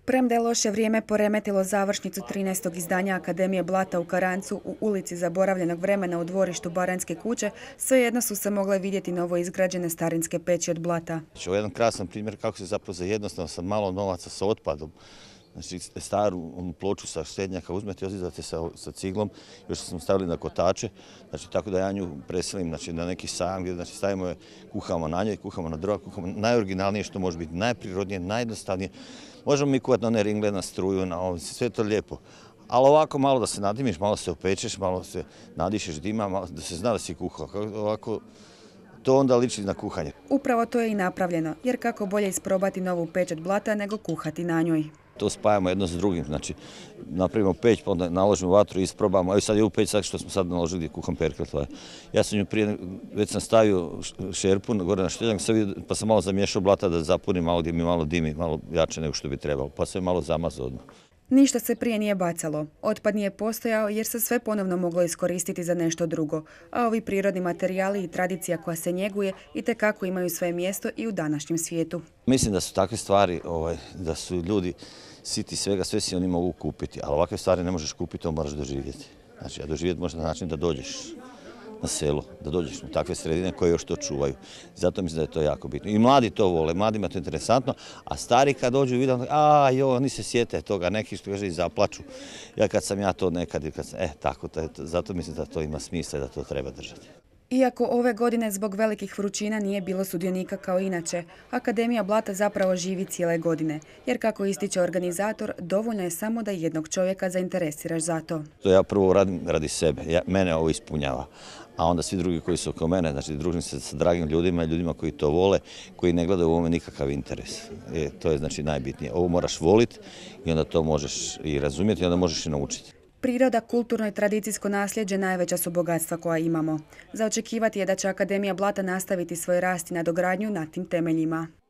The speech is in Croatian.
Premda je loše vrijeme poremetilo završnicu 13. izdanja Akademije Blata u Karancu u ulici zaboravljenog vremena u dvorištu Baranjske kuće, svejedno su se mogle vidjeti novo izgrađene starinske peći od blata. Ovo je jedan krasan primjer kako se zapravo za jednostavno sa malo novaca, sa otpadom, znači staru ploču sa štednjaka uzmete i ozidate sa ciglom, još smo stavili na kotače, znači tako da ja nju preselim na neki sajam gdje stavimo je, kuhamo na njoj, kuhamo na drva, kuhamo najoriginalnije što može biti, najprirodnije, najjednostavnije. Možemo mi kuhati na one ringle, na struju, na ovo, sve to lijepo. Ali ovako malo da se nadimiš, malo se opečeš, malo se nadišeš dima, da se zna da si kuhao. Ovako, to onda liči na kuhanje. Upravo to je i napravljeno, jer kako bolje isprobati novu peć od blata nego kuhati na njoj. To spajamo jedno s drugim, znači napravimo peć, pa onda naložimo vatru i isprobamo. Evo sad je u peć što smo sad naložili gdje kuham perkel. Ja sam nju prije, već sam stavio šerpu gore na štednjak, pa sam malo zamiješao blata da zapunim malo gdje mi malo dimi, malo jače nego što bi trebalo, pa sam je malo zamazao odmah. Ništa se prije nije bacalo. Otpad nije postojao jer se sve ponovno moglo iskoristiti za nešto drugo, a ovi prirodni materijali i tradicija koja se njeguje itekako imaju svoje mjesto i u današnjem svijetu. Mislim da su takve stvari, da su ljudi siti svega, sve si oni mogu kupiti, ali ovakve stvari ne možeš kupiti, to moraš doživjeti. Znači, a doživjeti možeš na način da dođeš na selo, da dođeš u takve sredine koje još to čuvaju. Zato mislim da je to jako bitno. I mladi to vole, mladima je to interesantno, a stari kad dođu i vide, oni se sjete toga, neki što kaže i zaplaču. Ja kad sam ja to nekad, tako, zato mislim da to ima smisla i da to treba držati. Iako ove godine zbog velikih vrućina nije bilo sudionika kao inače, Akademija Blata zapravo živi cijele godine, jer kako ističe organizator, dovoljno je samo da jednog čovjeka zainteresiraš za to. Ja prvo radim radi sebe, mene ovo ispunjava, a onda svi drugi koji su oko mene, znači družim se sa dragim ljudima i ljudima koji to vole, koji ne gledaju u ovome nikakav interes. To je znači najbitnije. Ovo moraš voliti i onda to možeš i razumjeti i onda možeš i naučiti. Priroda, kulturno i tradicijsko nasljeđe najveća su bogatstva koja imamo. Za očekivati je da će Akademija Blata nastaviti svoj rast i nadogradnju na tim temeljima.